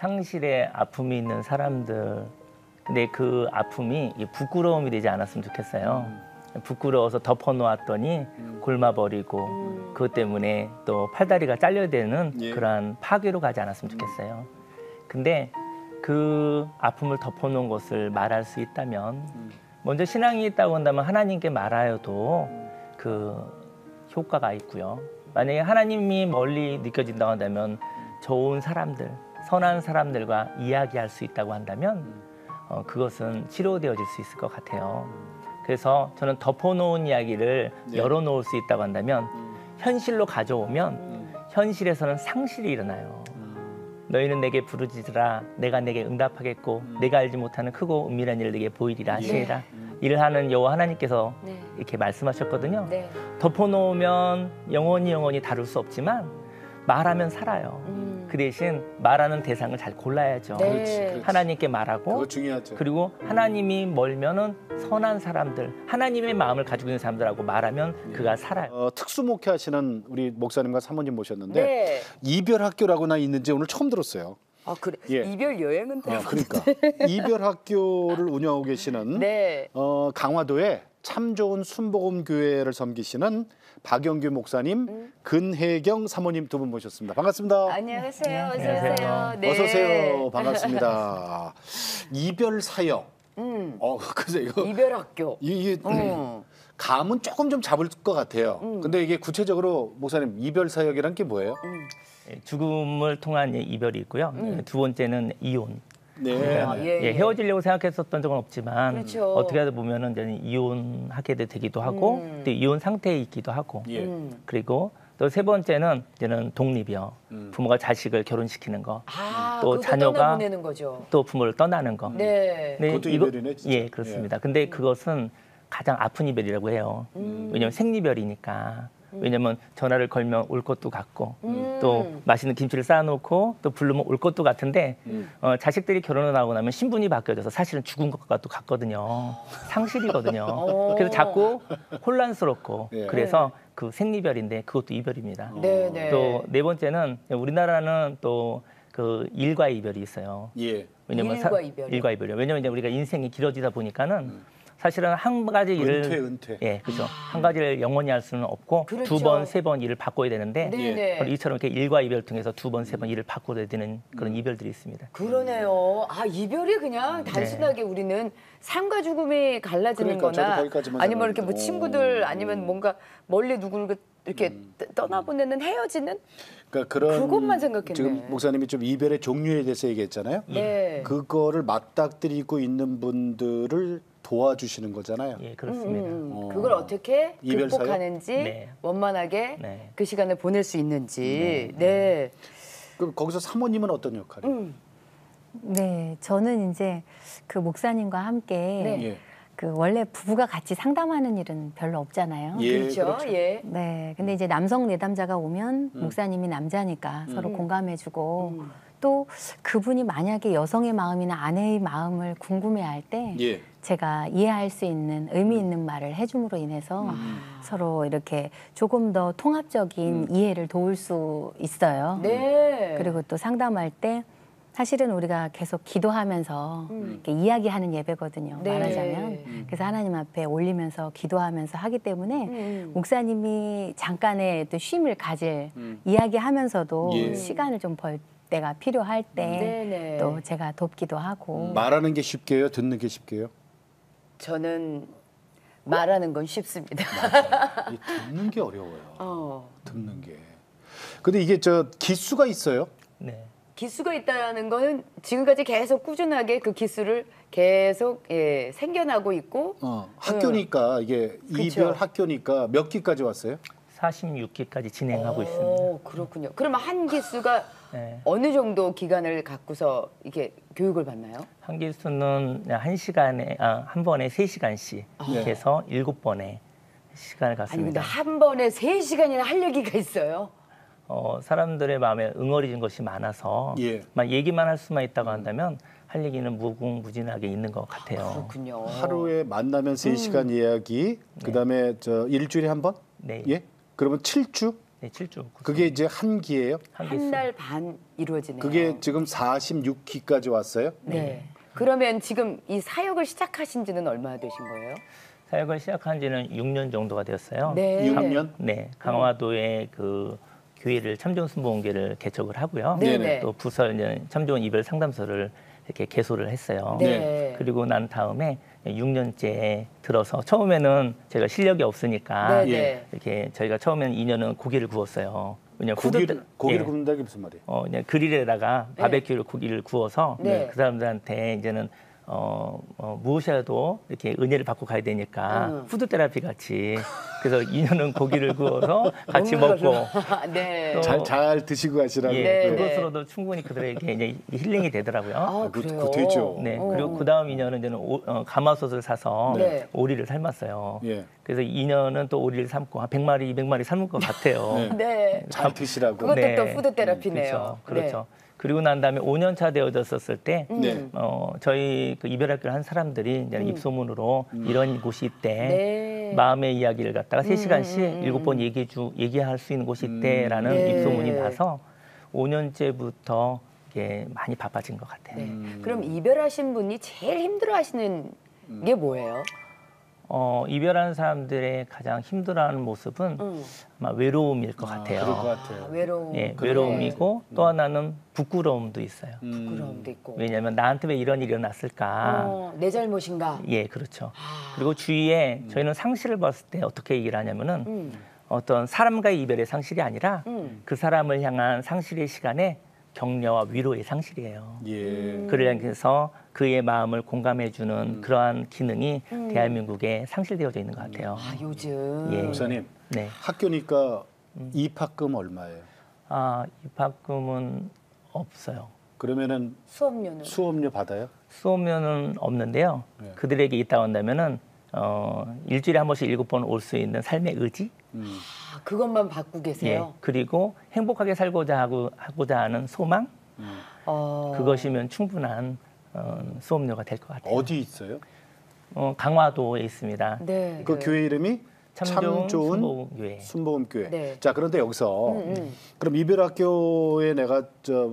상실의 아픔이 있는 사람들, 근데 그 아픔이 부끄러움이 되지 않았으면 좋겠어요. 부끄러워서 덮어놓았더니 굶어버리고 그것 때문에 또 팔다리가 잘려야 되는 그러한 파괴로 가지 않았으면 좋겠어요. 근데 그 아픔을 덮어놓은 것을 말할 수 있다면 먼저 신앙이 있다고 한다면 하나님께 말하여도 그 효과가 있고요. 만약에 하나님이 멀리 느껴진다고 한다면 좋은 사람들, 선한 사람들과 이야기할 수 있다고 한다면 그것은 치료되어질 수 있을 것 같아요. 그래서 저는 덮어놓은 이야기를 열어놓을 수 있다고 한다면 현실로 가져오면 현실에서는 상실이 일어나요. 너희는 내게 부르짖으라 내가 내게 응답하겠고 내가 알지 못하는 크고 은밀한 일을 내게 보이리라 하시리라. 일을 하는 여호와 하나님께서 이렇게 말씀하셨거든요. 덮어놓으면 영원히 다룰 수 없지만 말하면 살아요. 그 대신 말하는 대상을 잘 골라야죠. 그렇지. 하나님께 말하고 그거 중요하죠. 그리고 하나님이 멀면은 선한 사람들, 하나님의 마음을 가지고 있는 사람들하고 말하면 그가 살아요. 특수 목회하시는 우리 목사님과 사모님 모셨는데 이별 학교라고나 있는지 오늘 처음 들었어요. 아 그래. 이별 여행은 그러니까 이별 학교를 운영하고 계시는 강화도에 참 좋은 순복음 교회를 섬기시는 박영규 목사님, 근혜경 사모님 두 분 모셨습니다. 반갑습니다. 안녕하세요. 어서 안녕하세요. 오세요. 네. 어서 오세요. 반갑습니다. 이별 사역. 그래서 이거 이별 학교. 이게 감은 조금 좀 잡을 것 같아요. 근데 이게 구체적으로 목사님 이별 사역이란 게 뭐예요? 죽음을 통한 이별이 있고요. 두 번째는 이혼. 헤어지려고 생각했었던 적은 없지만 어떻게 하다 보면은 이제 이혼하게 되기도 하고 또 이혼 상태에 있기도 하고 그리고 또 세 번째는 이제는 독립이요. 부모가 자식을 결혼시키는 거, 또 자녀가 떠나보내는 거죠. 또 부모를 떠나는 거. 그것도 이별이네, 진짜. 예, 그렇습니다. 근데 그것은 가장 아픈 이별이라고 해요. 왜냐하면 생리별이니까. 왜냐면 전화를 걸면 올 것도 같고 또 맛있는 김치를 쌓아놓고 또 부르면 올 것도 같은데 자식들이 결혼을 하고 나면 신분이 바뀌어져서 사실은 죽은 것과 또 같거든요. 상실이거든요. 그래서 자꾸 혼란스럽고 그래서 그 생리별인데 그것도 이별입니다. 또 네 번째는 우리나라는 또 그 일과 이별이 있어요. 왜냐면 일과 이별이요. 왜냐면 이제 우리가 인생이 길어지다 보니까는 사실은 한 가지 일을 은퇴. 그렇죠. 한 가지를 영원히 할 수는 없고 두 번, 세 번 일을 바꿔야 되는데 이처럼 이렇게 일과 이별 통해서 두 번, 세 번 일을 바꿔야 되는 그런 이별들이 있습니다. 그러네요. 아 이별이 그냥 단순하게 우리는 삶과 죽음이 갈라지는 거나 아니면 이렇게 뭐 친구들 아니면 뭔가 멀리 누구를 이렇게 떠나보내는 헤어지는 그러니까 그것만 생각했네. 지금 목사님이 좀 이별의 종류에 대해서 얘기했잖아요. 그거를 맞닥뜨리고 있는 분들을 도와주시는 거잖아요. 예, 그렇습니다. 그걸 어떻게 극복하는지 원만하게 그 시간을 보낼 수 있는지. 그럼 거기서 사모님은 어떤 역할이에요? 네, 저는 이제 그 목사님과 함께 그 원래 부부가 같이 상담하는 일은 별로 없잖아요. 그렇죠. 네, 근데 이제 남성 내담자가 오면 목사님이 남자니까 서로 공감해주고 또 그분이 만약에 여성의 마음이나 아내의 마음을 궁금해할 때 제가 이해할 수 있는 의미 있는 말을 해줌으로 인해서 서로 이렇게 조금 더 통합적인 이해를 도울 수 있어요. 그리고 또 상담할 때 사실은 우리가 계속 기도하면서 이렇게 이야기하는 예배거든요. 말하자면. 그래서 하나님 앞에 올리면서 기도하면서 하기 때문에 목사님이 잠깐의 또 쉼을 가질 이야기하면서도 시간을 좀 벌 때가 필요할 때 또 제가 돕기도 하고. 말하는 게 쉽게요? 듣는 게 쉽게요? 저는 말하는 건 쉽습니다. 듣는 게 어려워요. 듣는 게. 근데 이게 기수가 있어요? 네. 기수가 있다는 거는 지금까지 계속 꾸준하게 그 기수를 계속 생겨나고 있고 학교니까 이게 이별 학교니까 몇 기까지 왔어요? 46기까지 진행하고 있습니다. 그렇군요. 그러면 한 기수가 어느 정도 기간을 갖고서 이게 교육을 받나요? 한 기수는 한 시간에 한 번에 3시간씩 해서 7번의 시간을 갖습니다. 아니 근데 한 번에 3시간이나 할 얘기가 있어요? 사람들의 마음에 응어리진 것이 많아서 막 얘기만 할 수만 있다고 한다면 할 얘기는 무궁무진하게 있는 것 같아요. 그렇군요. 하루에 만나면 3시간 이야기, 그다음에 일주일에 한 번? 네. 그러면 7주? 네, 7주. 그게 이제 한 기예요? 한 달 반 이루어지네요. 그게 지금 46기까지 왔어요? 네. 그러면 지금 이 사역을 시작하신 지는 얼마나 되신 거예요? 사역을 시작한 지는 6년 정도가 되었어요. 네. 6년? 네, 강화도에 그 교회를 참좋은 순복음교회를 개척을 하고요. 네네. 또 부서 이제 참좋은 이별 상담소를 이렇게 개소를 했어요. 네. 그리고 난 다음에 6년째 들어서 처음에는 제가 실력이 없으니까 네네. 이렇게 저희가 처음에는 2년은 고기를 구웠어요. 왜냐면 고기를 굽는다 게 무슨 말이에요? 그냥 그릴에다가 바베큐를 고기를 구워서 네. 그 사람들한테 이제는 무엇이라도 이렇게 은혜를 받고 가야 되니까 푸드 테라피 같이 그래서 2년은 고기를 구워서 같이 먹고 네. 잘 드시고 가시라고. 예, 그것으로도 충분히 그들에게 이제 힐링이 되더라고요. 아, 그래요? 되죠. 네, 그리고 그 다음 2년은 이제는 가마솥을 사서 네. 오리를 삶았어요. 예. 그래서 2년은 또 오리를 삶고 한 100마리, 200마리 삶은 것 같아요. 네. 잘 드시라고. 그것도 또 푸드 테라피네요. 그렇죠. 그리고 난 다음에 5년 차 되어졌었을 때 네. 저희 그 이별학교를 한 사람들이 이제 입소문으로 이런 곳이 있대. 네. 마음의 이야기를 갖다가 3시간씩 7번 얘기할 수 있는 곳이 있대라는 네. 입소문이 나서 5년째부터 이게 많이 바빠진 것 같아요. 네. 그럼 이별하신 분이 제일 힘들어하시는 게 뭐예요? 이별하는 사람들의 가장 힘들어하는 모습은 아마 외로움일 것 같아요. 그럴 것 같아요. 외로움. 예, 외로움이고 또 하나는 부끄러움도 있어요. 부끄러움도 있고. 왜냐하면 나한테 왜 이런 일이 일어났을까? 내 잘못인가? 예, 그렇죠. 그리고 주위에 저희는 상실을 봤을 때 어떻게 얘기를 하냐면은 어떤 사람과의 이별의 상실이 아니라 그 사람을 향한 상실의 시간에 격려와 위로의 상실이에요. 예. 그래서 그의 마음을 공감해주는 그러한 기능이 대한민국에 상실되어져 있는 것 같아요. 아, 요즘. 예. 목사님, 네. 학교니까 입학금 얼마예요? 입학금은 없어요. 그러면은 수업료는? 수업료 받아요? 수업료는 없는데요. 네. 그들에게 있다 온다면은 일주일에 한 번씩 7번 올 수 있는 삶의 의지. 아, 그것만 받고 계세요? 예. 그리고 행복하게 살고자 하고자 하는 소망. 그것이면 충분한 수업료가 될 것 같아요. 어디 있어요? 강화도에 있습니다. 네. 그 교회 이름이 참 좋은 순복음교회. 순복음교회. 네. 자, 그런데 여기서 그럼 이별학교에 내가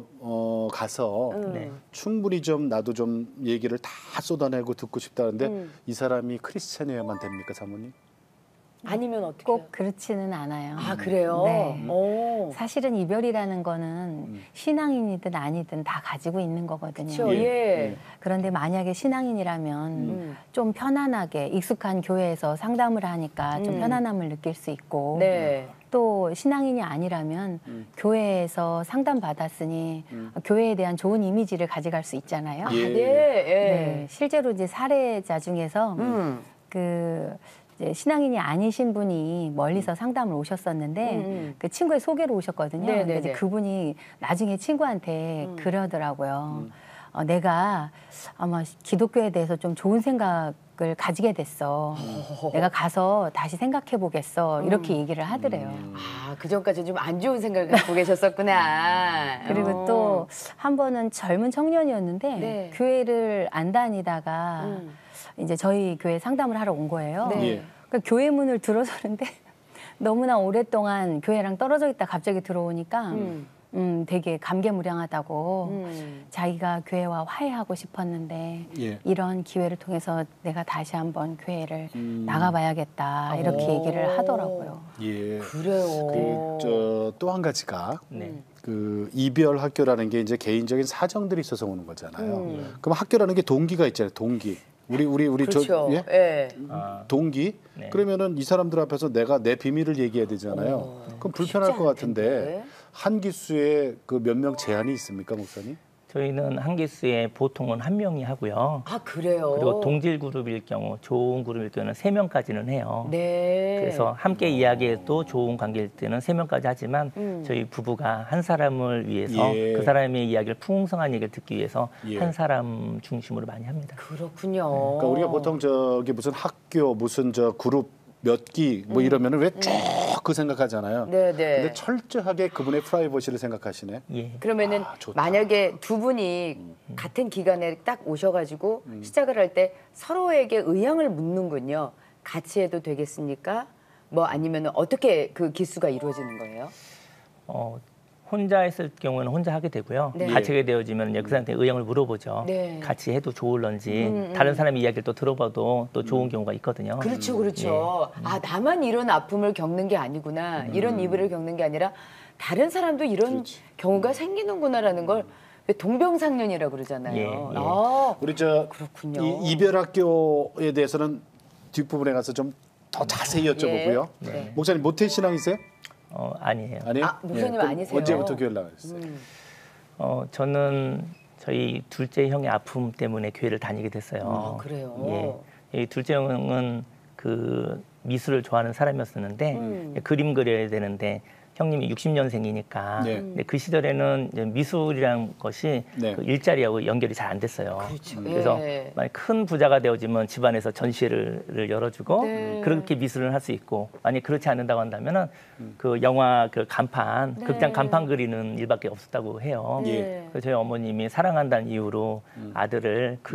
가서 네. 충분히 좀 나도 좀 얘기를 다 쏟아내고 듣고 싶다는데 이 사람이 크리스찬이어야만 됩니까, 사모님? 아니면 어떻게? 꼭 그렇지는 않아요. 아, 그래요? 네. 오. 사실은 이별이라는 거는 신앙인이든 아니든 다 가지고 있는 거거든요. 그렇죠. 예. 그런데 만약에 신앙인이라면 좀 편안하게 익숙한 교회에서 상담을 하니까 좀 편안함을 느낄 수 있고 네. 또 신앙인이 아니라면 교회에서 상담받았으니 교회에 대한 좋은 이미지를 가져갈 수 있잖아요. 아, 예. 네. 예. 네, 실제로 이제 사례자 중에서 그 이제 신앙인이 아니신 분이 멀리서 상담을 오셨었는데 그 친구의 소개로 오셨거든요. 네네네. 근데 이제 그분이 나중에 친구한테 그러더라고요. 내가 아마 기독교에 대해서 좀 좋은 생각을 가지게 됐어. 내가 가서 다시 생각해 보겠어. 이렇게 얘기를 하더래요. 아, 그 전까지 좀 안 좋은 생각을 갖고 계셨었구나. 그리고 또 한 번은 젊은 청년이었는데 네. 교회를 안 다니다가 이제 저희 교회 상담을 하러 온 거예요. 네. 예. 그러니까 교회 문을 들어서는데 너무나 오랫동안 교회랑 떨어져 있다 갑자기 들어오니까 되게 감개무량하다고 자기가 교회와 화해하고 싶었는데 예. 이런 기회를 통해서 내가 다시 한번 교회를 나가봐야겠다 이렇게 얘기를 하더라고요. 예. 그래요. 또 한 가지가 네. 그 이별 학교라는 게 이제 개인적인 사정들이 있어서 오는 거잖아요. 그럼 학교라는 게 동기가 있잖아요. 동기. 우리 그렇죠. 예? 예. 동기. 네. 그러면은 이 사람들 앞에서 내가 내 비밀을 얘기해야 되잖아요. 그럼 불편할 쉽지 것 않을 같은데 텐데. 한 기수에 그 몇 명 제한이 있습니까, 목사님? 저희는 한 기수에 보통은 1명이 하고요. 아, 그래요? 그리고 동질 그룹일 경우, 좋은 그룹일 경우는 3명까지는 해요. 네. 그래서 함께 이야기해도 좋은 관계일 때는 3명까지 하지만 저희 부부가 한 사람을 위해서 예. 그 사람의 이야기를 풍성한 얘기를 듣기 위해서 예. 한 사람 중심으로 많이 합니다. 그렇군요. 그러니까 우리가 보통 저기 무슨 학교 무슨 저 그룹 몇 기 뭐 이러면은 왜 쭉 그 생각하잖아요. 네네. 근데 철저하게 그분의 프라이버시를 생각하시네. 예. 그러면은 좋다. 만약에 두 분이 같은 기간에 딱 오셔가지고 시작을 할 때 서로에게 의향을 묻는군요. 같이 해도 되겠습니까? 뭐 아니면 어떻게 그 기수가 이루어지는 거예요? 혼자 했을 경우는 혼자 하게 되고요. 네. 같이 하게 되어지면 이제 그 사람한테 의향을 물어보죠. 네. 같이 해도 좋을런지 다른 사람의 이야기를 또 들어봐도 또 좋은 경우가 있거든요. 그렇죠, 그렇죠. 아, 나만 이런 아픔을 겪는 게 아니구나. 이런 이별을 겪는 게 아니라 다른 사람도 이런 경우가 생기는구나라는 걸 동병상련이라고 그러잖아요. 예, 예. 아, 우리 저 그렇군요. 이별학교에 대해서는 뒷부분에 가서 좀 더 자세히 여쭤보고요. 네. 목사님 모태신앙이세요? 아니에요. 아니에요? 아, 목사님 그럼 아니세요? 언제부터 교회를 나가셨어요? 저는 저희 둘째 형의 아픔 때문에 교회를 다니게 됐어요. 아, 그래요? 예. 이 둘째 형은 그 미술을 좋아하는 사람이었었는데 그림 그려야 되는데 형님이 60년생이니까 네. 그 시절에는 이제 미술이라는 것이 네. 그 일자리하고 연결이 잘 안 됐어요. 그렇죠. 그래서 예. 만약 큰 부자가 되어지면 집안에서 전시회를 열어주고 네. 그렇게 미술을 할 수 있고 만약 그렇지 않는다고 한다면은 그 영화 그 간판 네. 극장 간판 그리는 일밖에 없었다고 해요. 네. 그래서 저희 어머님이 사랑한다는 이유로 아들을 그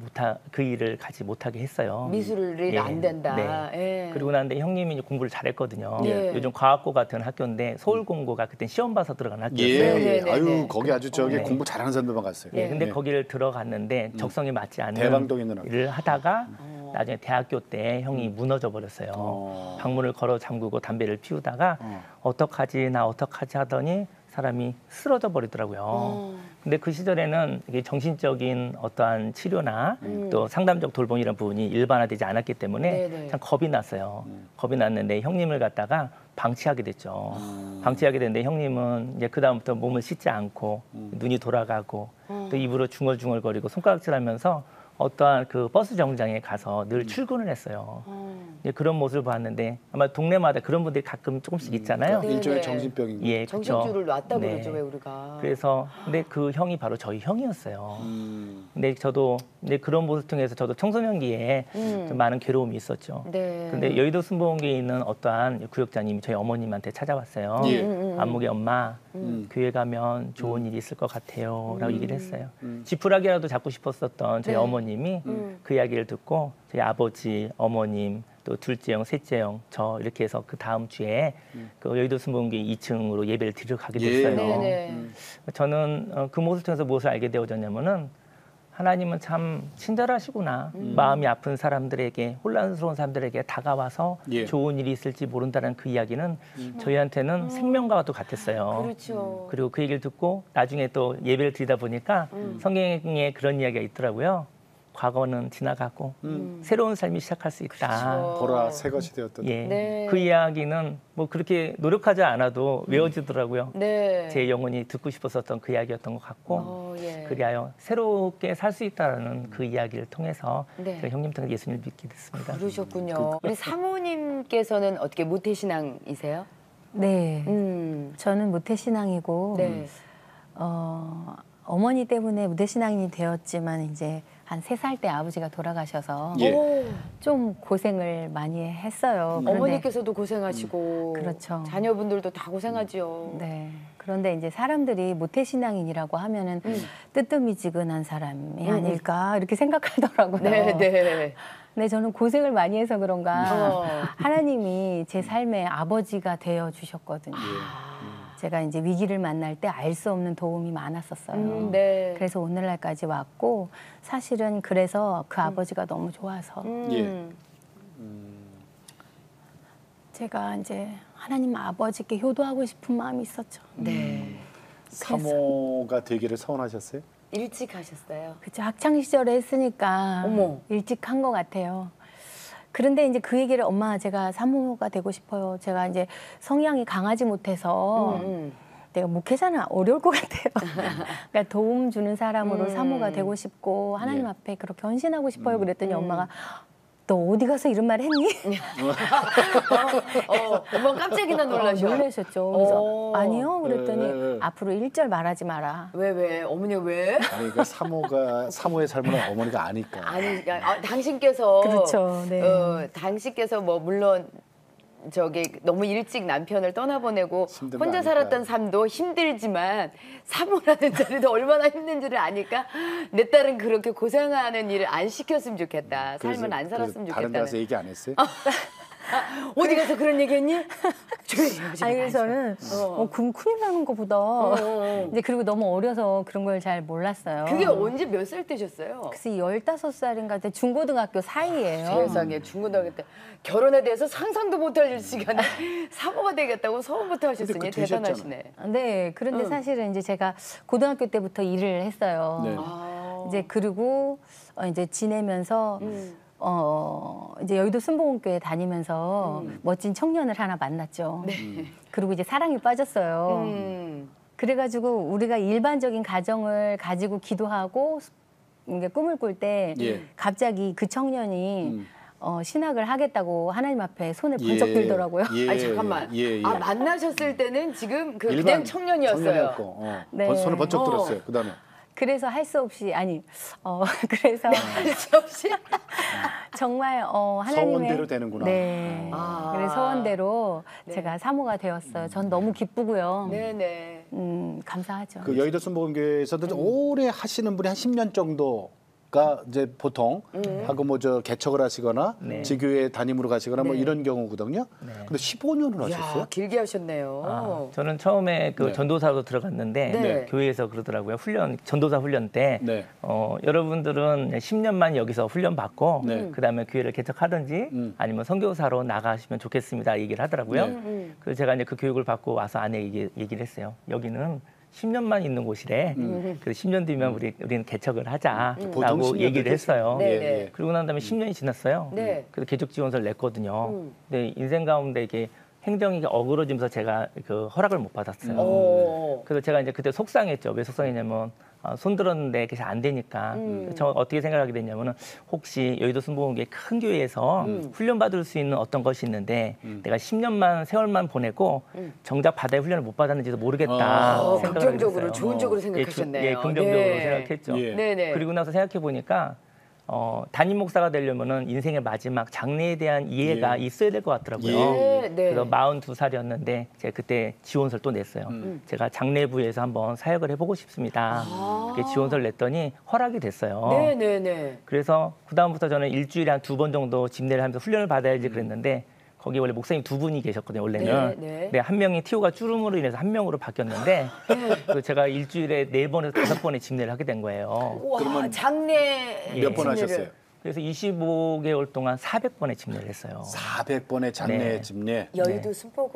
일을 같이 못하게 했어요. 미술이 예. 안 된다. 네. 예. 그리고 난데 형님이 이제 공부를 잘했거든요. 네. 요즘 과학고 같은 학교인데 서울공고가 그때 시험 봐서 들어간 학교였어요. 예, 네, 예. 네, 아유 네. 거기 아주 저기 네. 공부 잘하는 사람들만 갔어요. 예, 근데 예. 거기를 들어갔는데 적성에 맞지 않는 대방동에 있는 학교. 일을 하다가 나중에 대학교 때 형이 무너져 버렸어요. 방문을 걸어 잠그고 담배를 피우다가 어떡하지 하더니 사람이 쓰러져 버리더라고요. 근데 그 시절에는 이게 정신적인 어떠한 치료나 또 상담적 돌봄이라는 부분이 일반화되지 않았기 때문에 네네. 참 겁이 났어요. 겁이 났는데 형님을 갖다가 방치하게 됐죠. 방치하게 됐는데 형님은 이제 그 다음부터 몸을 씻지 않고 눈이 돌아가고 또 입으로 중얼중얼거리고 손가락질하면서 어떠한 그 버스 정류장에 가서 늘 출근을 했어요. 이제 그런 모습을 봤는데 아마 동네마다 그런 분들이 가끔 조금씩 있잖아요. 네. 일종의 네. 정신병인 거죠. 예, 그쵸. 정신줄을 놨다 네. 그러죠, 왜 우리가. 그래서 근데 그 형이 바로 저희 형이었어요. 근데 저도 이제 그런 모습 통해서 저도 청소년기에 좀 많은 괴로움이 있었죠. 네. 근데 여의도 순복음교회에 있는 어떠한 구역장님이 저희 어머님한테 찾아왔어요. 예. 안목이 엄마, 교회 가면 좋은 일이 있을 것 같아요. 라고 얘기를 했어요. 지푸라기라도 잡고 싶었었던 저희 네. 어머님이 그 이야기를 듣고 저희 아버지, 어머님, 또 둘째 형, 셋째 형, 저 이렇게 해서 그 다음 주에 그 여의도 순복음교회 2층으로 예배를 드리러 가게 됐어요. 네네. 저는 그 모습 통해서 무엇을 알게 되어졌냐면은 하나님은 참 친절하시구나. 마음이 아픈 사람들에게, 혼란스러운 사람들에게 다가와서 예. 좋은 일이 있을지 모른다는 그 이야기는 저희한테는 생명과도 같았어요. 그렇죠. 그리고 그 얘기를 듣고 나중에 또 예배를 드리다 보니까 성경에 그런 이야기가 있더라고요. 과거는 지나가고 새로운 삶이 시작할 수 있다. 그렇죠. 보라 새 것이 되었다. 예, 네. 그 이야기는 뭐 그렇게 노력하지 않아도 외워지더라고요. 네. 제 영혼이 듣고 싶었었던 그 이야기였던 것 같고 예. 그리하여 새롭게 살 수 있다는 그 이야기를 통해서 네. 제가 형님 통해 예수님을 믿게 됐습니다. 그러셨군요. 우리 사모님께서는 어떻게 모태신앙이세요? 네. 저는 모태신앙이고 네. 어머니 때문에 모태신앙이 되었지만 이제 한 3살 때 아버지가 돌아가셔서 예. 좀 고생을 많이 했어요. 그런데 어머니께서도 고생하시고 그렇죠. 자녀분들도 다 고생하지요. 네. 그런데 이제 사람들이 모태신앙인이라고 하면은 뜨뜻미지근한 사람이 아닐까 이렇게 생각하더라고요. 네, 네. 근데 저는 고생을 많이 해서 그런가 어. 하나님이 제 삶의 아버지가 되어 주셨거든요. 제가 이제 위기를 만날 때 알 수 없는 도움이 많았었어요. 네. 그래서 오늘날까지 왔고 사실은 그래서 그 아버지가 너무 좋아서 예. 제가 이제 하나님 아버지께 효도하고 싶은 마음이 있었죠. 네. 사모가 되기를 서원하셨어요? 일찍 하셨어요. 그쵸, 학창 시절에 했으니까 어머. 일찍 한 것 같아요. 그런데 이제 그 얘기를 엄마 제가 사모가 되고 싶어요. 제가 이제 성향이 강하지 못해서 내가 목회자는 어려울 것 같아요. 그러니까 도움 주는 사람으로 사모가 되고 싶고 하나님 예. 앞에 그렇게 헌신하고 싶어요. 그랬더니 엄마가 너 어디 가서 이런 말 했니? 엄마 깜짝이나 놀라셔. 놀라셨죠. 그래서 아니요. 그랬더니 앞으로 1절 말하지 마라. 왜? 어머니 왜? 아니 그 사모의 삶은 어머니가 아니까. 아니, 당신께서 그렇죠. 네. 당신께서 뭐 물론 저기 너무 일찍 남편을 떠나보내고 힘든 거 혼자 아니까. 살았던 삶도 힘들지만 사모라는 자리도 얼마나 힘든지를 아니까 내 딸은 그렇게 고생하는 일을 안 시켰으면 좋겠다. 삶은 안 살았으면 다른 데서 좋겠다는. 얘기 안 했어요? 어디 가서 그런 얘기했니? 조용히 해보지. 아니 그래서 저는 큰일 나는 것보다 이제 그리고 너무 어려서 그런 걸 잘 몰랐어요. 그게 언제 몇 살 때셨어요? 글쎄 15살인가 때 중고등학교 사이예요. 세상에 중고등학교 때 결혼에 대해서 상상도 못할 시간에 사모가 되겠다고 소원부터 하셨으니 대단하시네. 네, 그런데 사실은 이제 제가 고등학교 때부터 일을 했어요. 네. 이제 그리고 이제 지내면서 이제 여의도 순복음교회 다니면서 멋진 청년을 하나 만났죠. 그리고 이제 사랑에 빠졌어요. 그래가지고 우리가 일반적인 가정을 가지고 기도하고 꿈을 꿀 때 갑자기 그 청년이 신학을 하겠다고 하나님 앞에 손을 번쩍 들더라고요. 아니 잠깐만. 아 만나셨을 때는 지금 그냥 청년이었어요. 네. 손을 번쩍 들었어요. 그다음에. 그래서 할 수 없이 그래서 할 수 없이 정말 하나님의 서원대로 되는구나. 네. 그래서 서원대로 제가 사모가 되었어요. 전 너무 기쁘고요. 네네. 감사하죠. 그 여의도 순복음교회에서도 오래 하시는 분이 한 10년 정도가 이제 보통 하고 뭐 저 개척을 하시거나 지교회 담임으로 가시거나 뭐 이런 경우거든요. 근데 15년을 하셨어요? 길게 하셨네요. 저는 처음에 그 전도사로 들어갔는데 교회에서 그러더라고요. 전도사 훈련 때 여러분들은 10년만 여기서 훈련 받고 그다음에 교회를 개척하든지 아니면 선교사로 나가시면 좋겠습니다. 얘기를 하더라고요. 그래서 제가 이제 그 교육을 받고 와서 아내에게 얘기를 했어요. 여기는 10년만 있는 곳이래. 그래서 10년 뒤면 우리는 개척을 하자라고 얘기를 했어요. 그리고 난 다음에 10년이 지났어요. 그래서 개척 지원서를 냈거든요. 근데 인생 가운데 이게 행정이 어그러지면서 제가 그 허락을 못 받았어요. 그래서 제가 이제 그때 속상했죠. 왜 속상했냐면 손 들었는데 그게 잘 안 되니까. 저 어떻게 생각하게 됐냐면은 혹시 여의도 순복음교회 큰 교회에서 훈련 받을 수 있는 어떤 것이 있는데 내가 10년만 세월만 보내고 정작 바다의 훈련을 못 받았는지도 모르겠다. 긍정적으로 좋은 쪽으로 생각하셨네요. 예, 긍정적으로 생각했죠. 그리고 나서 생각해 보니까 담임 목사가 되려면은 인생의 마지막 장래에 대한 이해가 있어야 될 것 같더라고요. 그래서 42살이었는데 제가 그때 지원서를 또 냈어요. 제가 장례부에서 한번 사역을 해보고 싶습니다. 그렇게 지원서를 냈더니 허락이 됐어요. 그래서 그 다음부터 저는 일주일에 한 2번 정도 집례를 하면서 훈련을 받아야지 그랬는데 거기 원래 목사님 2분이 계셨거든요. 원래는. 근데 한 명이 티오가 주름으로 인해서 한 명으로 바뀌었는데 그래서 제가 일주일에 4번에서 5번의 집례를 하게 된 거예요. 와, 장례 몇 번 하셨어요? 그래서 25개월 동안 400번의 집례를 했어요. 400번의 장례 집례. 여의도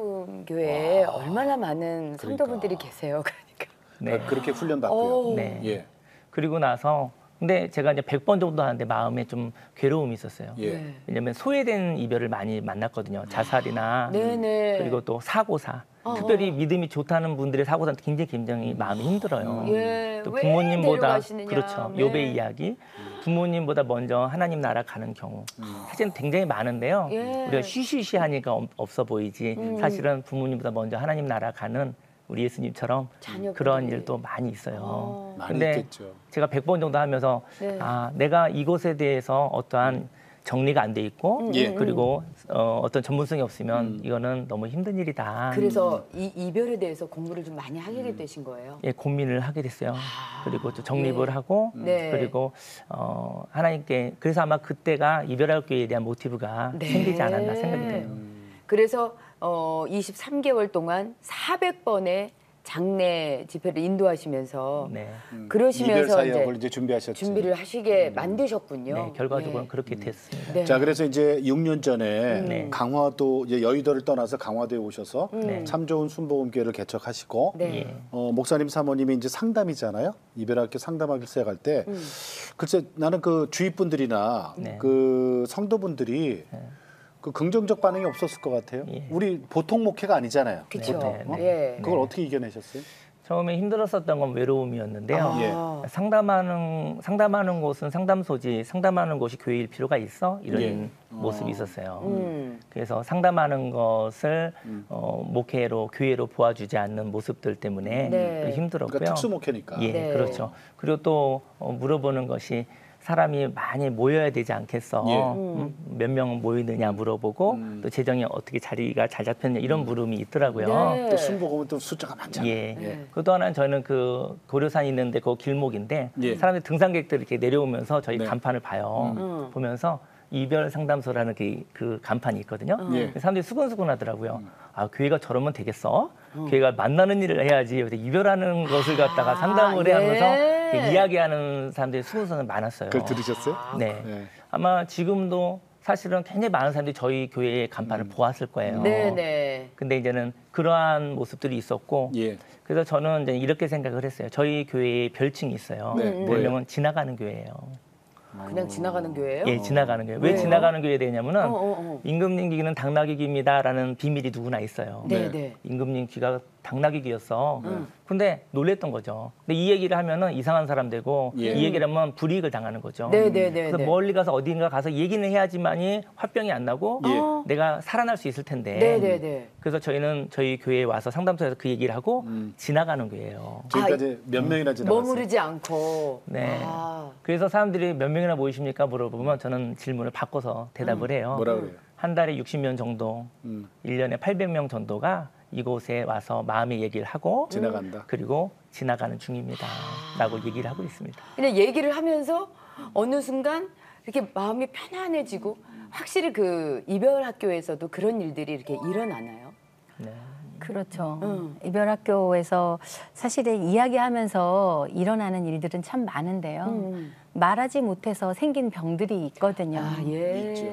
순복음교회에 얼마나 많은 성도분들이 계세요. 그러니까. 그렇게 훈련 받고요. 그리고 나서 근데 제가 이제 100번 정도 하는데 마음에 좀 괴로움이 있었어요. 왜냐면 소외된 이별을 많이 만났거든요. 자살이나 그리고 또 사고사. 특별히 믿음이 좋다는 분들의 사고사는 굉장히 마음이 힘들어요. 또 부모님보다 그렇죠. 욥의 이야기. 부모님보다 먼저 하나님 나라 가는 경우 사실은 굉장히 많은데요. 우리가 쉬쉬쉬하니까 없어 보이지 사실은 부모님보다 먼저 하나님 나라 가는 우리 예수님처럼 그런 일도 많이 있어요. 근데 제가 100번 정도 하면서 내가 이것에 대해서 어떠한 정리가 안 돼 있고 그리고 어떤 전문성이 없으면 이거는 너무 힘든 일이다. 그래서 이 이별에 대해서 공부를 좀 많이 하게 되신 거예요? 예, 고민을 하게 됐어요. 그리고 또 정립을 하고 그리고 하나님께 그래서 아마 그때가 이별할 교회에 대한 모티브가 생기지 않았나 생각이 돼요. 그래서 23개월 동안 400번의 장례 집회를 인도하시면서 그러시면서 이제 준비하셨죠. 준비를 하시게 만드셨군요. 네, 결과적으로는 그렇게 됐습니다. 자, 그래서 이제 6년 전에 강화도 이제 여의도를 떠나서 강화도에 오셔서 참 좋은 순복음교회를 개척하시고 목사님 사모님이 이제 상담이잖아요. 이별학교 상담하기 시작할 때 글쎄 나는 그 주위 분들이나 그 성도분들이 그 긍정적 반응이 없었을 것 같아요. 우리 보통 목회가 아니잖아요. 그렇죠. 그걸 어떻게 이겨내셨어요? 처음에 힘들었었던 건 외로움이었는데요. 상담하는 곳은 상담소지, 상담하는 곳이 교회일 필요가 있어? 이런 모습이 있었어요. 그래서 상담하는 것을 목회로, 교회로 보아주지 않는 모습들 때문에 힘들었고요. 그러니까 특수 목회니까. 그렇죠. 그리고 또 물어보는 것이 사람이 많이 모여야 되지 않겠어? 몇 명 모이느냐 물어보고 또 재정이 어떻게 자리가 잘 잡혔냐 이런 물음이 있더라고요. 또 순복음은 또 숫자가 많잖아요. 또 하나는 저는 그 고려산 있는데 그 길목인데 사람들 등산객들이 이렇게 내려오면서 저희 간판을 봐요. 보면서 이별 상담소라는 그 간판이 있거든요. 사람들이 수근수근하더라고요. 아, 교회가 저러면 되겠어? 교회가 만나는 일을 해야지 이별하는 것을 갖다가 상담을 해 하면서 이야기하는 사람들이 수근수근 많았어요. 그걸 들으셨어요? 네. 아마 지금도 사실은 굉장히 많은 사람들이 저희 교회의 간판을 보았을 거예요. 네네. 근데 이제는 그러한 모습들이 있었고, 그래서 저는 이제 이렇게 생각을 했어요. 저희 교회에 별칭이 있어요. 별명은 지나가는 교회예요. 그냥 지나가는 교회예요? 예, 지나가는 교회. 왜 지나가는 교회에 되냐면은 임금님 귀는 당나귀 귀입니다라는 비밀이 누구나 있어요. 임금님 귀가 당나귀 귀였어. 근데 놀랬던 거죠. 근데 이 얘기를 하면은 이상한 사람 되고 이 얘기를 하면 불이익을 당하는 거죠. 그래서 멀리 가서 어딘가 가서 얘기는 해야지만이 화병이 안 나고 내가 살아날 수 있을 텐데. 그래서 저희는 저희 교회에 와서 상담소에서 그 얘기를 하고 지나가는 교회예요. 지금까지 몇 명이나 지나갔어요? 머무르지 않고. 네. 그래서 사람들이 몇 명이나 모이십니까 물어보면 저는 질문을 바꿔서 대답을 해요. 뭐라 그래요? 한 달에 60명 정도, 1년에 800명 정도가 이곳에 와서 마음의 얘기를 하고 지나간다. 그리고 지나가는 중입니다. 라고 얘기를 하고 있습니다. 그냥 얘기를 하면서 어느 순간 이렇게 마음이 편안해지고 확실히 그 이별 학교에서도 그런 일들이 이렇게 일어나나요? 네. 그렇죠. 이별학교에서 사실은 이야기하면서 일어나는 일들은 참 많은데요. 말하지 못해서 생긴 병들이 있거든요. 있죠.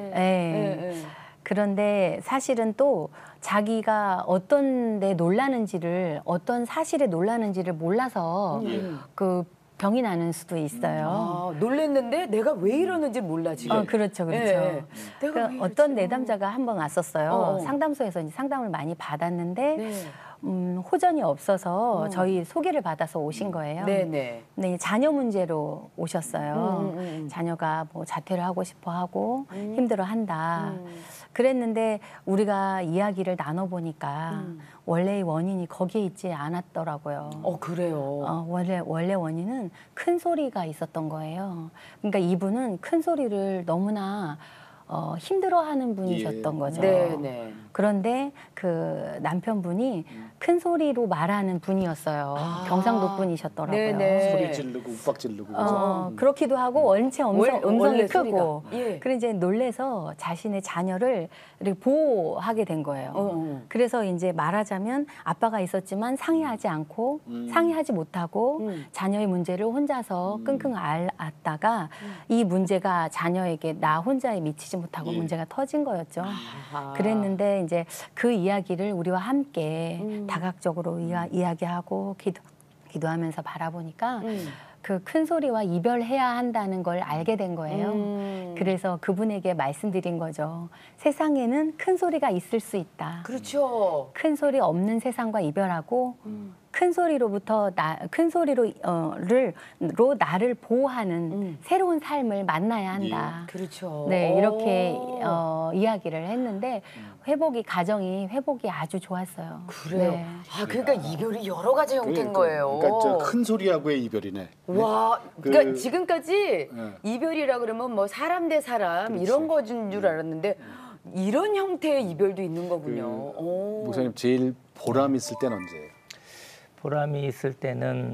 그런데 사실은 또 자기가 어떤 데 놀라는지를 어떤 사실에 놀라는지를 몰라서 그 병이 나는 수도 있어요. 놀랬는데 내가 왜 이러는지 몰라 지금. 그렇죠. 그러니까 어떤 내담자가 한 번 왔었어요. 상담소에서 이제 상담을 많이 받았는데 호전이 없어서 저희 소개를 받아서 오신 거예요. 네, 자녀 문제로 오셨어요. 자녀가 뭐 자퇴를 하고 싶어 하고 힘들어한다. 그랬는데 우리가 이야기를 나눠보니까 원래의 원인이 거기에 있지 않았더라고요. 그래요? 원래 원인은 큰 소리가 있었던 거예요. 그러니까 이분은 큰 소리를 너무나 힘들어하는 분이셨던 거죠. 그런데 그 남편분이 큰 소리로 말하는 분이었어요. 경상도 분이셨더라고요. 소리 지르고 욱박 지르고. 그렇기도 하고 원체 음성이 크고. 그래서 이제 놀래서 자신의 자녀를 이렇게 보호하게 된 거예요. 그래서 이제 말하자면 아빠가 있었지만 상의하지 않고 상의하지 못하고 자녀의 문제를 혼자서 끙끙 앓다가 이 문제가 자녀에게 나 혼자에 미치지 못하고 문제가 터진 거였죠. 그랬는데 이제 그 이야기를 우리와 함께 다각적으로 이야기하고 기도하면서 바라보니까 그 큰 소리와 이별해야 한다는 걸 알게 된 거예요. 그래서 그분에게 말씀드린 거죠. 세상에는 큰 소리가 있을 수 있다. 그렇죠. 큰 소리 없는 세상과 이별하고 큰 소리로부터 큰 소리로 나를 보호하는 새로운 삶을 만나야 한다. 그렇죠. 네, 이렇게 이야기를 했는데 가정이 회복이 아주 좋았어요. 그래요. 네. 그러니까 이별이 여러 가지 형태인 거예요. 그러니까 큰 소리하고의 이별이네. 와, 그러니까 지금까지 이별이라 그러면 뭐 사람 대 사람 이런 거인 줄 알았는데 이런 형태의 이별도 있는 거군요. 목사님 제일 보람 있을 때는 언제예요? 보람이 있을 때는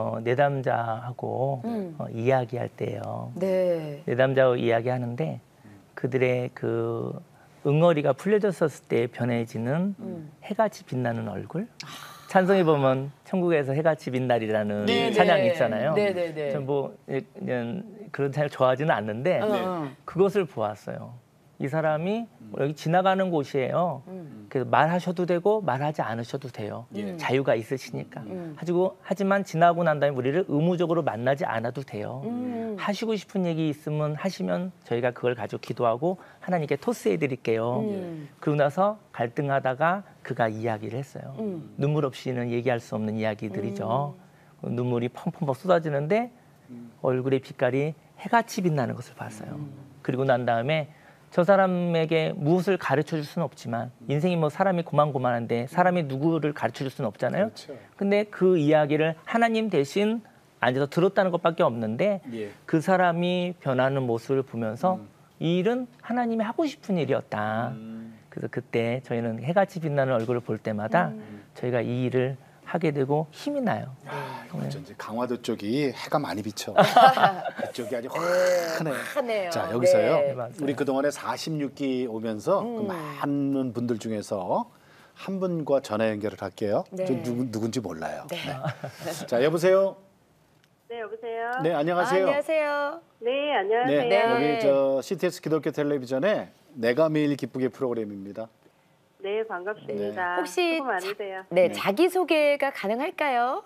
내담자하고 이야기할 때예요. 내담자하고 이야기하는데 그들의 그 응어리가 풀려졌을 때 변해지는 해같이 빛나는 얼굴. 찬송에 보면 천국에서 해같이 빛날이라는 찬양이 있잖아요. 전 뭐 그런 찬양 좋아하지는 않는데 그것을 보았어요. 이 사람이 여기 지나가는 곳이에요. 그래서 말하셔도 되고 말하지 않으셔도 돼요. 자유가 있으시니까. 하지만 지나고 난 다음에 우리를 의무적으로 만나지 않아도 돼요. 하시고 싶은 얘기 있으면 하시면 저희가 그걸 가지고 기도하고 하나님께 토스해 드릴게요. 그러고 나서 갈등하다가 그가 이야기를 했어요. 눈물 없이는 얘기할 수 없는 이야기들이죠. 눈물이 펑펑 쏟아지는데 얼굴의 빛깔이 해같이 빛나는 것을 봤어요. 그리고 난 다음에 저 사람에게 무엇을 가르쳐 줄 수는 없지만 인생이 뭐 사람이 고만고만한데 사람이 누구를 가르쳐 줄 수는 없잖아요. 근데 그 이야기를 하나님 대신 앉아서 들었다는 것밖에 없는데 그 사람이 변하는 모습을 보면서 이 일은 하나님이 하고 싶은 일이었다. 그래서 그때 저희는 해같이 빛나는 얼굴을 볼 때마다 저희가 이 일을 하게 되고 힘이 나요. 완전 이제 강화도 쪽이 해가 많이 비쳐. 그쪽이 아주 환해. 자, 여기서요. 네. 우리 그동안에 46기 오면서 그 많은 분들 중에서 한 분과 전화 연결을 할게요. 네. 저 누군지 몰라요. 네. 자, 여보세요. 네, 여보세요. 네, 안녕하세요. 안녕하세요. 네, 안녕하세요. 네, 여기 저 CTS 기독교 텔레비전의 내가 매일 기쁘게 프로그램입니다. 네, 반갑습니다. 혹시 수고 많으세요. 네, 자기 소개가 가능할까요?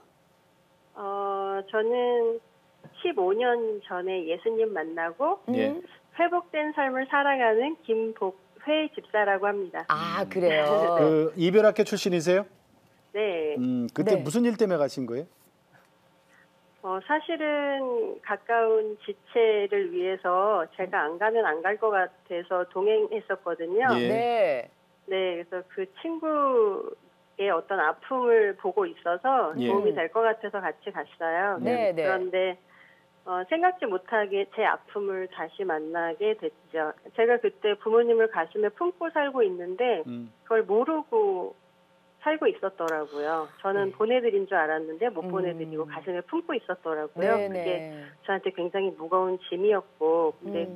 저는 15년 전에 예수님 만나고 예. 회복된 삶을 살아가는 김복회 집사라고 합니다. 아, 그래요. 그 이별학교 출신이세요? 네. 그때 네. 무슨 일 때문에 가신 거예요? 사실은 가까운 지체를 위해서 제가 안 가면 안 갈 것 같아서 동행했었거든요. 예. 네. 네, 그래서 그 친구의 어떤 아픔을 보고 있어서 예. 도움이 될 것 같아서 같이 갔어요. 네, 네. 그런데 생각지 못하게 제 아픔을 다시 만나게 됐죠. 제가 그때 부모님을 가슴에 품고 살고 있는데 그걸 모르고 살고 있었더라고요. 저는 보내드린 줄 알았는데 못 보내드리고 가슴에 품고 있었더라고요. 네, 그게 네. 저한테 굉장히 무거운 짐이었고 근데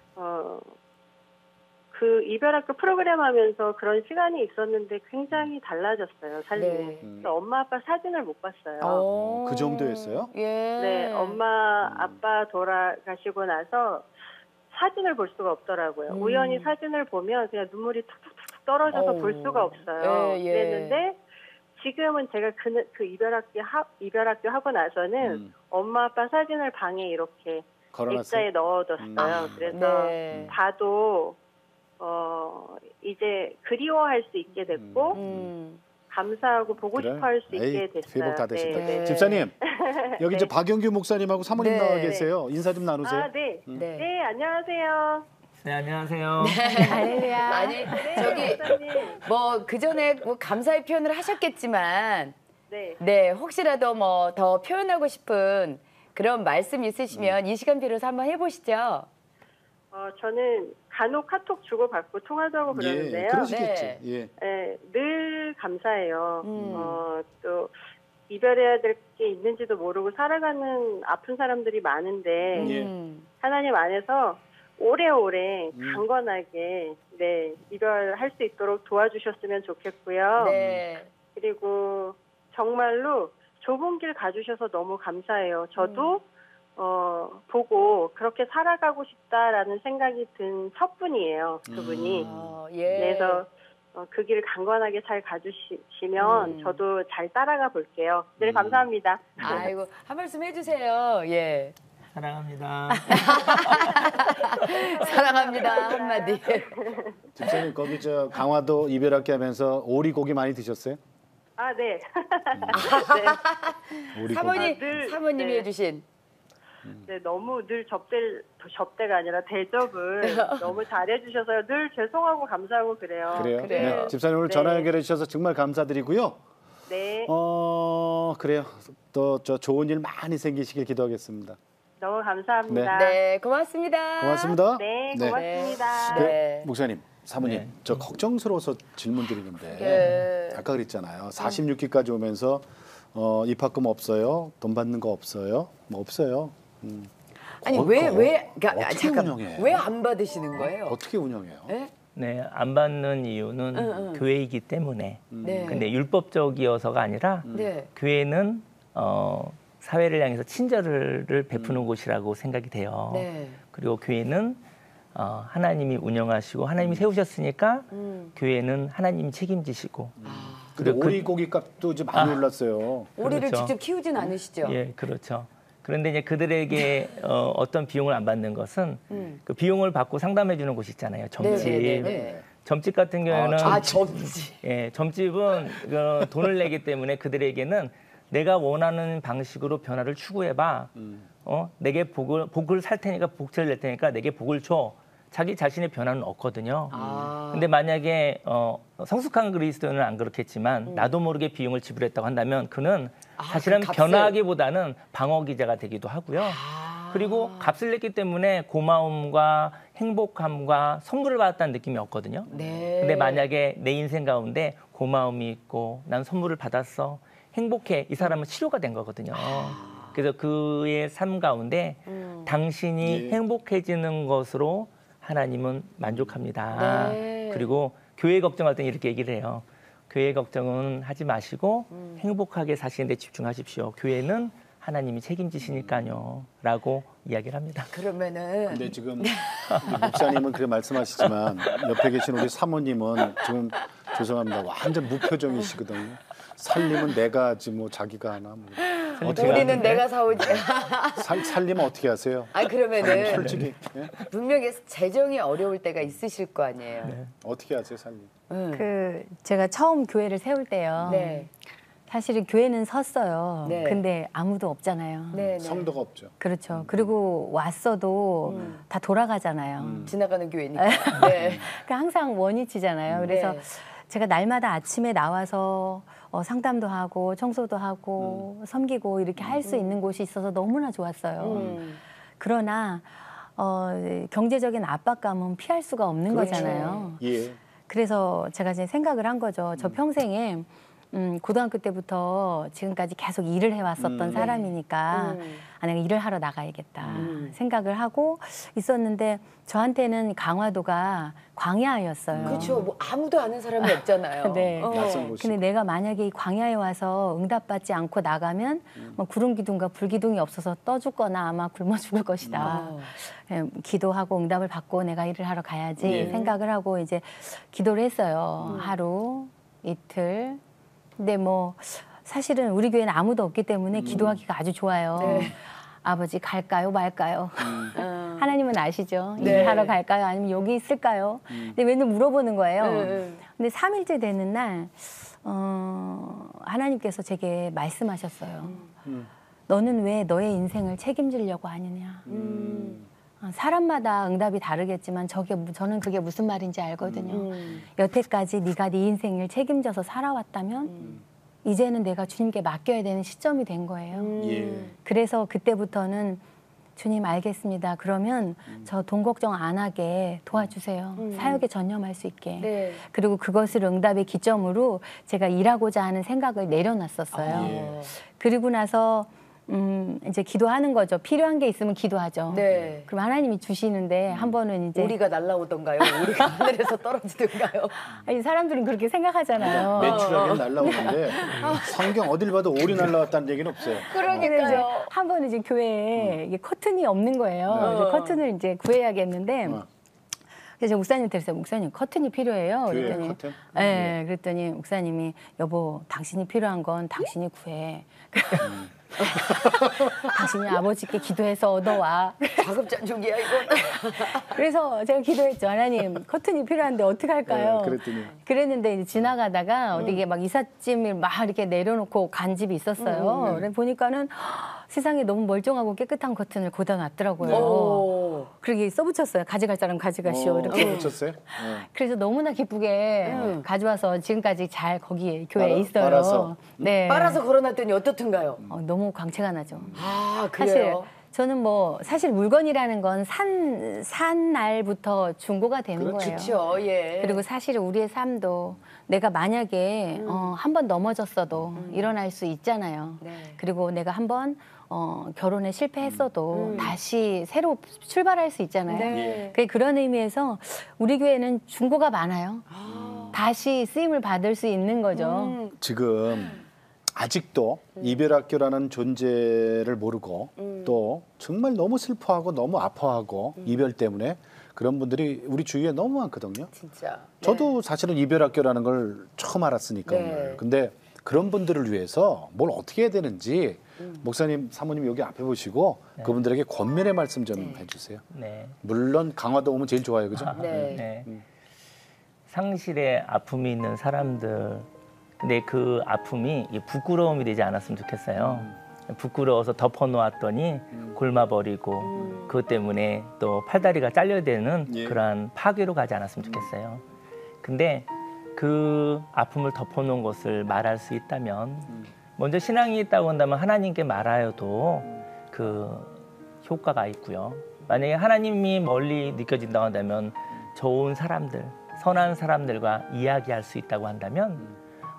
그 이별학교 프로그램 하면서 그런 시간이 있었는데 굉장히 달라졌어요, 삶이. 네. 그래서 엄마 아빠 사진을 못 봤어요. 그 정도였어요? 예. 네, 엄마 아빠 돌아가시고 나서 사진을 볼 수가 없더라고요. 우연히 사진을 보면 그냥 눈물이 툭툭툭 떨어져서 볼 수가 없어요. 예, 예. 그랬는데 지금은 제가 그 이별학교 하고 나서는 엄마 아빠 사진을 방에 이렇게 액자에 넣어뒀어요. 그래서 네. 봐도 이제 그리워할 수 있게 됐고 감사하고 보고 그래? 싶어 할 수 있게 에이, 됐어요. 회복 다 되셨다. 네. 집사님, 여기 이제 박영규 목사님하고 사모님 네. 나와 계세요. 인사 좀 나누세요. 아, 네. 네. 네, 안녕하세요. 네, 안녕하세요. 할렐루야. 아니, 저기 목사님. 뭐 그전에 뭐 감사의 표현을 하셨겠지만 네. 네, 혹시라도 뭐 더 표현하고 싶은 그런 말씀 있으시면 이 시간 빌어서 한번 해보시죠. 저는 간혹 카톡 주고받고 통화도 하고 그러는데요. 예, 그러시겠죠. 네. 예. 네, 늘 감사해요. 또 이별해야 될 게 있는지도 모르고 살아가는 아픈 사람들이 많은데 예. 하나님 안에서 오래오래 강건하게 네, 이별할 수 있도록 도와주셨으면 좋겠고요. 네. 그리고 정말로 좁은 길 가주셔서 너무 감사해요. 저도 보고 그렇게 살아가고 싶다라는 생각이 든 첫분이에요. 그분이. 예. 그래서 그 길 강건하게 잘 가주시면 저도 잘 따라가 볼게요. 늘 감사합니다. 아이고, 한 말씀 해주세요. 예. 사랑합니다. 사랑합니다. 한마디. 집사님 거기 저 강화도 이별학교 하면서 오리고기 많이 드셨어요? 아, 네. 오리고기. 사모님이 네. 해주신. 네, 너무 늘 접대가 아니라 대접을 너무 잘해주셔서 늘 죄송하고 감사하고 그래요. 그래요? 그래요. 네. 집사님 오늘 네. 전화 연결해 주셔서 정말 감사드리고요. 네, 그래요. 또 저 좋은 일 많이 생기시길 기도하겠습니다. 너무 감사합니다. 네, 고맙습니다. 고맙습니다. 네, 네. 고맙습니다. 네. 목사님, 사모님, 네. 저 걱정스러워서 질문 드리는데 네. 아까 그랬잖아요. 46기까지 오면서 입학금 없어요, 돈 받는 거 없어요, 뭐 없어요. 아니 그거 그러니까 어떻게 운영해요? 왜 안 받으시는 거예요? 어떻게 운영해요? 네? 네, 안 받는 이유는 교회이기 때문에. 네. 근데 율법적이어서가 아니라 네. 교회는 사회를 향해서 친절을 베푸는 곳이라고 생각이 돼요. 네. 그리고 교회는 하나님이 운영하시고 하나님이 세우셨으니까 교회는 하나님이 책임지시고. 근데 그리고 오리고기 값도 이제 많이 올랐어요. 오리를 그렇죠. 직접 키우진 않으시죠? 예, 그렇죠. 그런데 이제 그들에게 어떤 비용을 안 받는 것은 그 비용을 받고 상담해 주는 곳이 있잖아요. 점집. 네. 점집 같은 경우에는 점집. 예, 점집은 돈을 내기 때문에 그들에게는 내가 원하는 방식으로 변화를 추구해봐. 내게 복을 살 테니까 복채를 낼 테니까 내게 복을 줘. 자기 자신의 변화는 없거든요. 근데 만약에 성숙한 그리스도인은 안 그렇겠지만 나도 모르게 비용을 지불했다고 한다면 그는 사실은 그 값을- 변화하기보다는 방어 기자가 되기도 하고요. 그리고 값을 냈기 때문에 고마움과 행복함과 선물을 받았다는 느낌이 없거든요. 네. 근데 만약에 내 인생 가운데 고마움이 있고 난 선물을 받았어. 행복해. 이 사람은 치료가 된 거거든요. 그래서 그의 삶 가운데 당신이 행복해지는 것으로 하나님은 만족합니다. 네. 그리고 교회 걱정할 때는 이렇게 얘기를 해요. 교회 걱정은 하지 마시고 행복하게 사시는 데 집중하십시오. 교회는 하나님이 책임지시니까요. 라고 이야기를 합니다. 그러면은. 근데 지금 목사님은 그렇게 말씀하시지만 옆에 계신 우리 사모님은 지금 죄송합니다. 완전 무표정이시거든요. 살림은 내가 하지 뭐 자기가 하나. 뭐. 우리는 내가 사오지. 살림은 어떻게 하세요? 그러면은 솔직히 예? 분명히 재정이 어려울 때가 있으실 거 아니에요. 네. 어떻게 하세요 살림? 제가 처음 교회를 세울 때요. 네. 사실은 교회는 섰어요. 네. 근데 아무도 없잖아요. 네, 네. 성도가 없죠. 그렇죠. 그리고 왔어도 다 돌아가잖아요. 지나가는 교회니까. 네. 그러니까 항상 원위치잖아요. 그래서 네. 제가 날마다 아침에 나와서 상담도 하고 청소도 하고 섬기고 이렇게 할 수 있는 곳이 있어서 너무나 좋았어요. 그러나 경제적인 압박감은 피할 수가 없는 그렇죠. 거잖아요. 예. 그래서 제가 이제 생각을 한 거죠. 저 평생에 고등학교 때부터 지금까지 계속 일을 해왔었던 사람이니까 내가 일을 하러 나가야겠다 생각을 하고 있었는데 저한테는 강화도가 광야였어요. 그렇죠. 뭐 아무도 아는 사람이 없잖아요. 네. 낯선 곳이. 근데 내가 만약에 이 광야에 와서 응답받지 않고 나가면 뭐 구름 기둥과 불 기둥이 없어서 떠 죽거나 아마 굶어 죽을 것이다. 기도하고 응답을 받고 내가 일을 하러 가야지 생각을 하고 이제 기도를 했어요. 하루, 이틀. 근데 뭐 사실은 우리 교회는 아무도 없기 때문에 기도하기가 아주 좋아요. 네. 아버지 갈까요 말까요? 하나님은 아시죠? 네. 일을 하러 갈까요? 아니면 여기 있을까요? 근데 맨날 물어보는 거예요. 근데 3일째 되는 날 하나님께서 제게 말씀하셨어요. 너는 왜 너의 인생을 책임지려고 하느냐? 사람마다 응답이 다르겠지만 저는 그게 무슨 말인지 알거든요. 여태까지 네가 네 인생을 책임져서 살아왔다면 이제는 내가 주님께 맡겨야 되는 시점이 된 거예요. 그래서 그때부터는 주님 알겠습니다. 그러면 저 돈 걱정 안 하게 도와주세요. 사역에 전념할 수 있게. 네. 그리고 그것을 응답의 기점으로 제가 일하고자 하는 생각을 내려놨었어요. 그리고 나서 이제 기도하는 거죠. 필요한 게 있으면 기도하죠. 네. 그럼 하나님이 주시는데 한 번은 이제 우리가 날라오던가요? 우리가 하늘에서 떨어지던가요? 아니 사람들은 그렇게 생각하잖아요. 매출하게 날라오는데 성경 어딜 봐도 오리 날라왔다는 얘기는 없어요. 근데 이제 한 번은 이제 교회에 이게 커튼이 없는 거예요. 그래서 커튼을 이제 구해야겠는데 그래서 목사님한테 그랬어요. 목사님 커튼이 필요해요. 교회 그랬더니 커튼? 네, 그랬더니 목사님이 여보 당신이 필요한 건 당신이 구해. 당신이 아버지께 기도해서 얻어와. 자급자족이야 이건. 그래서 제가 기도했죠. 하나님 커튼이 필요한데 어떻게 할까요? 네, 그랬더니. 그랬는데 이제 지나가다가 어디에 막 이삿짐을 막 이렇게 내려놓고 간 집이 있었어요. 그래 보니까는 세상에 너무 멀쩡하고 깨끗한 커튼을 고다 놨더라고요. 그러게 써붙였어요. 가져갈 사람 가져가시오. 이렇게. 붙였어요? 그래서 너무나 기쁘게 가져와서 지금까지 잘 거기에 교회에 있어요. 빨아서? 네. 빨아서 걸어놨더니 어떻든가요? 너무 광채가 나죠. 아 사실 그래요? 저는 뭐 사실 물건이라는 건 산 날부터 중고가 되는 거예요. 그렇죠. 예. 그리고 사실 우리의 삶도 내가 만약에 한 번 넘어졌어도 일어날 수 있잖아요. 네. 그리고 내가 한 번 결혼에 실패했어도 다시 새로 출발할 수 있잖아요. 네. 그런 의미에서 우리 교회는 중고가 많아요. 다시 쓰임을 받을 수 있는 거죠. 지금 아직도 이별학교라는 존재를 모르고 또 정말 너무 슬퍼하고 너무 아파하고 이별 때문에 그런 분들이 우리 주위에 너무 많거든요. 진짜. 저도 사실은 이별학교라는 걸 처음 알았으니까 네. 오늘. 근데 그런 분들을 위해서 뭘 어떻게 해야 되는지 목사님, 사모님 여기 앞에 보시고 그분들에게 권면의 말씀 좀 해주세요. 네. 물론 강화도 오면 제일 좋아요, 그죠? 네. 상실의 아픔이 있는 사람들, 근데 그 아픔이 부끄러움이 되지 않았으면 좋겠어요. 부끄러워서 덮어놓았더니 골마버리고 그것 때문에 또 팔다리가 잘려야 되는 그러한 파괴로 가지 않았으면 좋겠어요. 근데 그 아픔을 덮어놓은 것을 말할 수 있다면 먼저 신앙이 있다고 한다면 하나님께 말하여도 그 효과가 있고요. 만약에 하나님이 멀리 느껴진다고 한다면 좋은 사람들, 선한 사람들과 이야기할 수 있다고 한다면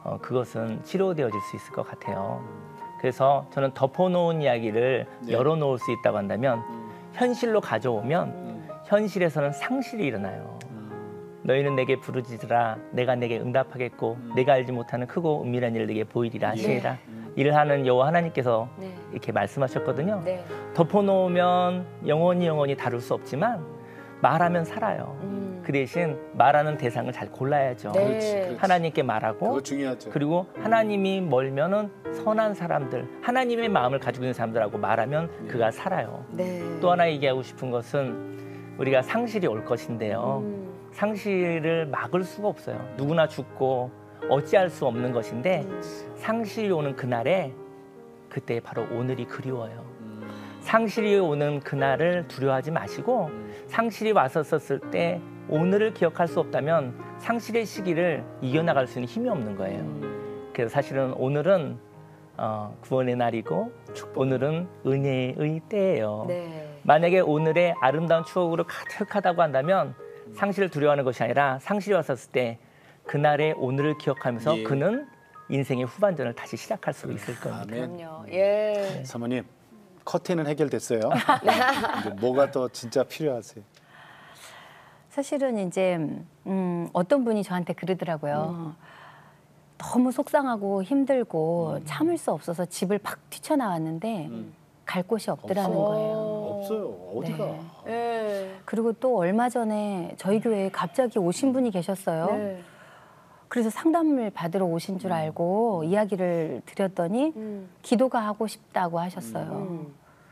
그것은 치료되어질 수 있을 것 같아요. 그래서 저는 덮어놓은 이야기를 열어놓을 수 있다고 한다면 현실로 가져오면 현실에서는 상실이 일어나요. 너희는 내게 부르짖으라 내가 내게 응답하겠고 내가 알지 못하는 크고 은밀한 일을 내게 보이리라 하시리라. 일을 하는 여호와 하나님께서 이렇게 말씀하셨거든요. 덮어놓으면 영원히 다룰 수 없지만 말하면 살아요. 그 대신 말하는 대상을 잘 골라야죠. 그렇지. 하나님께 말하고 그거 중요하죠. 그리고 하나님이 멀면은 선한 사람들, 하나님의 마음을 가지고 있는 사람들하고 말하면 그가 살아요. 또 하나 얘기하고 싶은 것은 우리가 상실이 올 것인데요. 상실을 막을 수가 없어요. 누구나 죽고 어찌할 수 없는 것인데 상실이 오는 그날에 그때 바로 오늘이 그리워요. 상실이 오는 그날을 두려워하지 마시고 상실이 왔었을 때 오늘을 기억할 수 없다면 상실의 시기를 이겨나갈 수 있는 힘이 없는 거예요. 그래서 사실은 오늘은 구원의 날이고 오늘은 은혜의 때예요. 만약에 오늘의 아름다운 추억으로 가득하다고 한다면 상실을 두려워하는 것이 아니라 상실이 왔었을 때 그날의 오늘을 기억하면서 그는 인생의 후반전을 다시 시작할 수 있을 겁니다. 그럼요. 예. 사모님, 커튼은 해결됐어요. 이제 뭐가 더 진짜 필요하세요? 사실은 이제 어떤 분이 저한테 그러더라고요. 너무 속상하고 힘들고 참을 수 없어서 집을 팍 뛰쳐나왔는데 갈 곳이 없더라는 거예요. 없어요. 어디가? 그리고 또 얼마 전에 저희 교회에 갑자기 오신 분이 계셨어요. 그래서 상담을 받으러 오신 줄 알고 이야기를 드렸더니 기도가 하고 싶다고 하셨어요.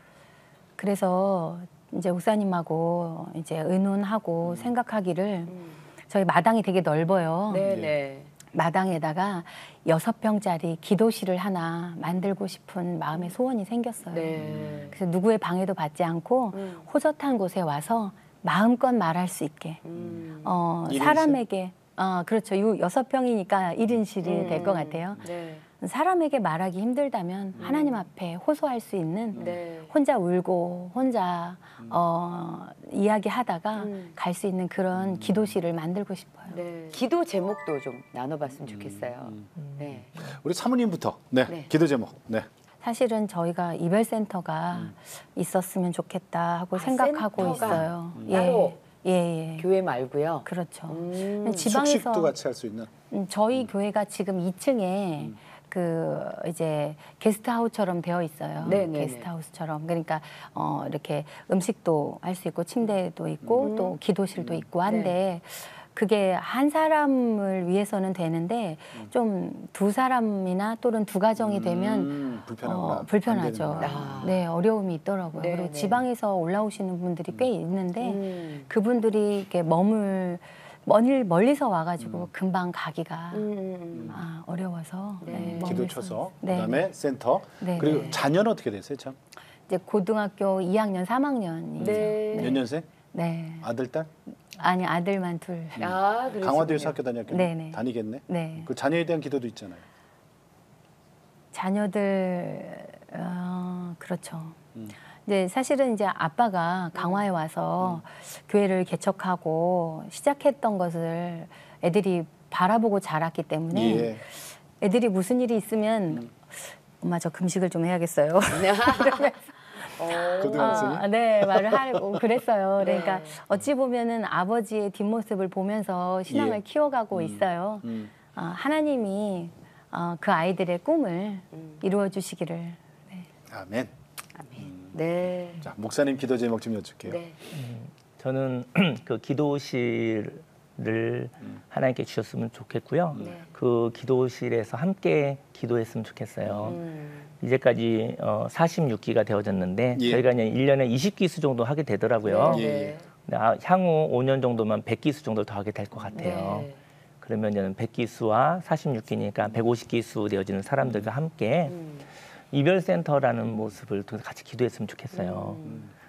그래서 이제 목사님하고 이제 의논하고 생각하기를 저희 마당이 되게 넓어요. 마당에다가 6평짜리 기도실을 하나 만들고 싶은 마음의 소원이 생겼어요. 그래서 누구의 방해도 받지 않고 호젓한 곳에 와서 마음껏 말할 수 있게 사람에게 그렇죠. 6평이니까 1인실이 될 것 같아요. 사람에게 말하기 힘들다면 하나님 앞에 호소할 수 있는 혼자 울고 혼자 이야기하다가 갈 수 있는 그런 기도실을 만들고 싶어요. 기도 제목도 좀 나눠봤으면 좋겠어요. 우리 사모님부터 기도 제목. 사실은 저희가 이별센터가 있었으면 좋겠다 하고 생각하고 있어요. 따로 예. 교회 말고요. 그렇죠. 숙식도 같이 할 수 있는. 저희 교회가 지금 2층에 그 이제 게스트하우스처럼 되어 있어요. 게스트하우스처럼. 그러니까 이렇게 음식도 할 수 있고 침대도 있고 또 기도실도 있고 한데 그게 한 사람을 위해서는 되는데 좀 두 사람이나 또는 두 가정이 되면 불편하죠. 네, 어려움이 있더라고요. 그리고 지방에서 올라오시는 분들이 꽤 있는데 그분들이 이렇게 멀리서 와가지고 금방 가기가 어려워서 기도 쳐서 그다음에 센터 그리고 자녀는 어떻게 되세요, 참? 이제 고등학교 2학년, 3학년이죠. 몇 년생? 네. 아들, 딸? 아니 아들만 둘. 강화도에서 학교 다녔겠네. 다니겠네. 네. 그 자녀에 대한 기도도 있잖아요. 자녀들 그렇죠. 이제 사실은 이제 아빠가 강화에 와서 교회를 개척하고 시작했던 것을 애들이 바라보고 자랐기 때문에 애들이 무슨 일이 있으면 엄마 저 금식을 좀 해야겠어요. 고등학생이? 네, 말을 하고 그랬어요. 그러니까 어찌 보면은 아버지의 뒷모습을 보면서 신앙을 키워가고 있어요. 하나님이 그 아이들의 꿈을 이루어 주시기를. 아멘. 네. 자, 목사님 기도 제목 좀 여쭐게요. 저는 그 기도실을 하나님께 주셨으면 좋겠고요. 그 기도실에서 함께 기도했으면 좋겠어요. 이제까지 46기가 되어졌는데 저희가 그냥 1년에 20기수 정도 하게 되더라고요. 향후 5년 정도면 100기수 정도 더 하게 될 것 같아요. 그러면 100기수와 46기니까 150기수 되어지는 사람들과 함께 이별센터라는 모습을 같이 기도했으면 좋겠어요.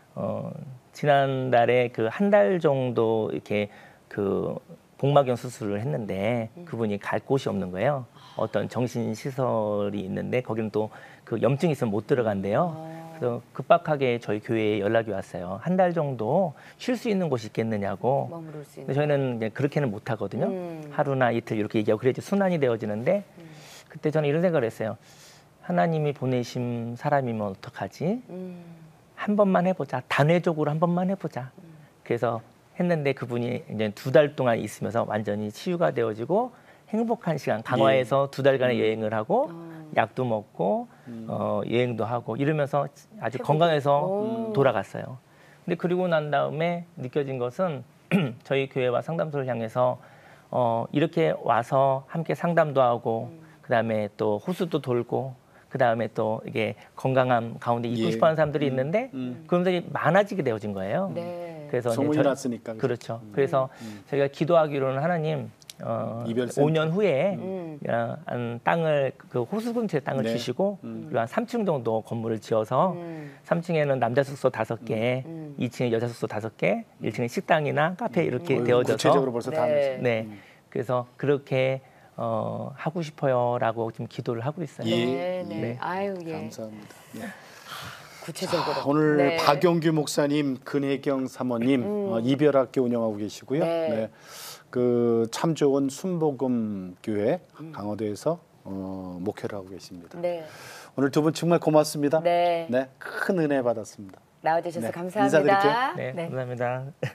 지난달에 그 한 달 정도 이렇게 그 복막경 수술을 했는데 그분이 갈 곳이 없는 거예요. 어떤 정신시설이 있는데 거기는 또 그 염증이 있으면 못 들어간대요. 그래서 급박하게 저희 교회에 연락이 왔어요. 한 달 정도 쉴 수 있는 곳이 있겠느냐고. 머무를 수 있는. 근데 저희는 이제 그렇게는 못 하거든요. 하루나 이틀 이렇게 얘기하고 그래야지 순환이 되어지는데 그때 저는 이런 생각을 했어요. 하나님이 보내신 사람이면 어떡하지? 한 번만 해보자. 단회적으로 한 번만 해보자. 그래서 했는데 그분이 이제 2달 동안 있으면서 완전히 치유가 되어지고 행복한 시간, 강화에서 2달간의 여행을 하고 약도 먹고 여행도 하고 이러면서 아주 건강해서 돌아갔어요. 근데 그리고 난 다음에 느껴진 것은 저희 교회와 상담소를 향해서 이렇게 와서 함께 상담도 하고 그다음에 또 호수도 돌고 그다음에 또 이게 건강함 가운데 있고 싶어하는 사람들이 있는데 그러면서 많아지게 되어진 거예요. 네. 그래서 소문이 났으니까. 그렇죠. 그래서 저희가 기도하기로는 하나님 5년 후에 한 땅을 그 호수 근처에 땅을 네. 주시고 그리고 한 3층 정도 건물을 지어서 3층에는 남자 숙소 5개, 2층에 여자 숙소 5개, 1층에 식당이나 카페 이렇게 되어져서 구체적으로 벌써 다 하면서. 네. 그래서 그렇게 하고 싶어요라고 지금 기도를 하고 있어요. 네, 네. 네. 아유, 예. 감사합니다. 네. 구체적으로. 오늘 네. 박영규 목사님, 근혜경 사모님 이별학교 운영하고 계시고요. 네. 네. 그 참 좋은 순복음 교회 강화도에서 목회를 하고 계십니다. 네. 오늘 두 분 정말 고맙습니다. 네. 큰 은혜 받았습니다. 나와주셔서 네. 감사합니다. 인사드릴게요. 네, 감사합니다.